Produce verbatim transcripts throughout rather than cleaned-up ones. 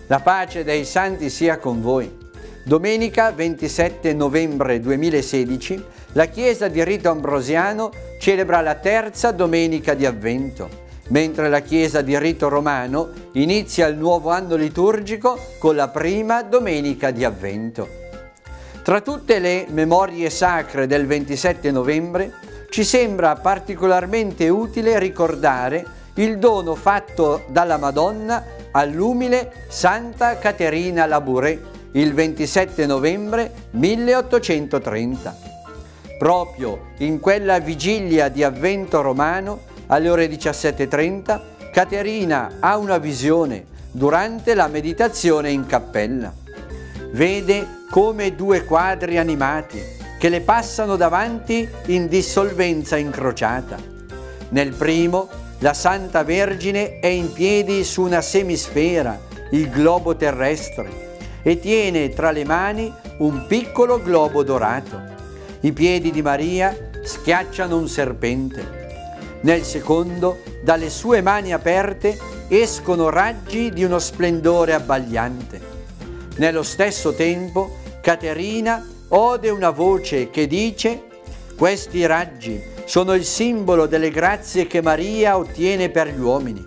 La pace dei santi sia con voi. Domenica ventisette novembre duemilasedici la Chiesa di Rito Ambrosiano celebra la terza domenica di Avvento, mentre la Chiesa di Rito Romano inizia il nuovo anno liturgico con la prima domenica di Avvento. Tra tutte le memorie sacre del ventisette novembre ci sembra particolarmente utile ricordare il dono fatto dalla Madonna all'umile Santa Caterina Labouré il ventisette novembre milleottocentotrenta. Proprio in quella vigilia di Avvento romano, alle ore diciassette e trenta, Caterina ha una visione durante la meditazione in cappella. Vede come due quadri animati che le passano davanti in dissolvenza incrociata. Nel primo, la Santa Vergine è in piedi su una semisfera, il globo terrestre, e tiene tra le mani un piccolo globo dorato. I piedi di Maria schiacciano un serpente. Nel secondo, dalle sue mani aperte escono raggi di uno splendore abbagliante. Nello stesso tempo, Caterina ode una voce che dice: «Questi raggi sono il simbolo delle grazie che Maria ottiene per gli uomini».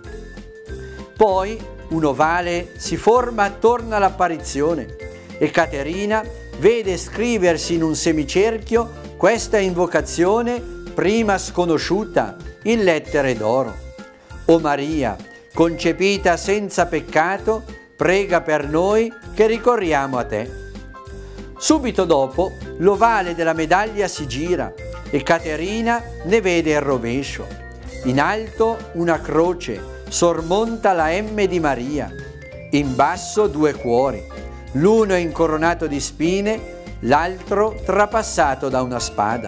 Poi un ovale si forma attorno all'apparizione e Caterina vede scriversi in un semicerchio questa invocazione prima sconosciuta in lettere d'oro: «O Maria, concepita senza peccato, prega per noi che ricorriamo a te». Subito dopo l'ovale della medaglia si gira e Caterina ne vede il rovescio. In alto una croce sormonta la M di Maria, in basso due cuori, l'uno incoronato di spine, l'altro trapassato da una spada.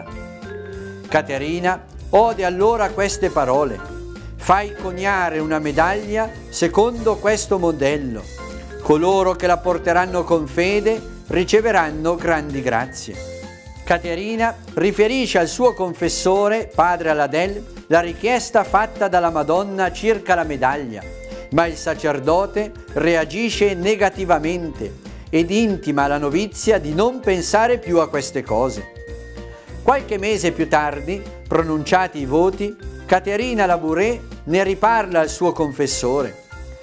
Caterina ode allora queste parole: «Fai coniare una medaglia secondo questo modello. Coloro che la porteranno con fede riceveranno grandi grazie». Caterina riferisce al suo confessore, padre Aladel, la richiesta fatta dalla Madonna circa la medaglia, ma il sacerdote reagisce negativamente ed intima alla novizia di non pensare più a queste cose. Qualche mese più tardi, pronunciati i voti, Caterina Labouré ne riparla al suo confessore.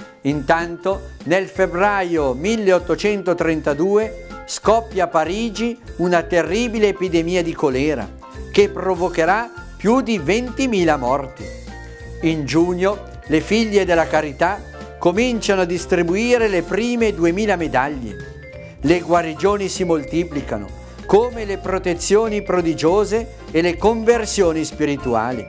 Intanto, nel febbraio milleottocentotrentadue, scoppia a Parigi una terribile epidemia di colera che provocherà più di ventimila morti. In giugno le figlie della carità cominciano a distribuire le prime duemila medaglie. Le guarigioni si moltiplicano, come le protezioni prodigiose e le conversioni spirituali.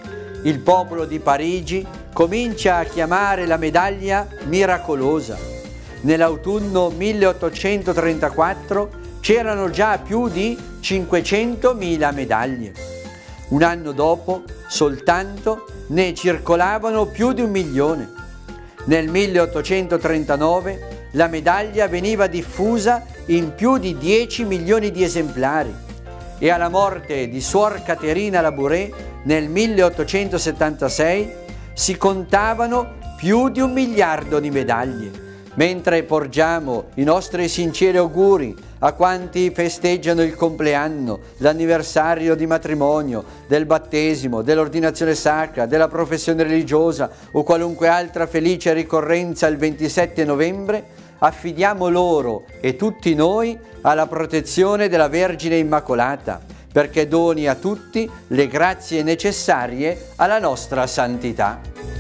Il popolo di Parigi comincia a chiamare la medaglia miracolosa. Nell'autunno milleottocentotrentaquattro c'erano già più di cinquecentomila medaglie. Un anno dopo, soltanto, ne circolavano più di un milione. Nel milleottocentotrentanove la medaglia veniva diffusa in più di dieci milioni di esemplari e alla morte di Suor Caterina Labouré nel milleottocentosettantasei si contavano più di un miliardo di medaglie. Mentre porgiamo i nostri sinceri auguri a quanti festeggiano il compleanno, l'anniversario di matrimonio, del battesimo, dell'ordinazione sacra, della professione religiosa o qualunque altra felice ricorrenza il ventisette novembre, affidiamo loro e tutti noi alla protezione della Vergine Immacolata, perché doni a tutti le grazie necessarie alla nostra santità.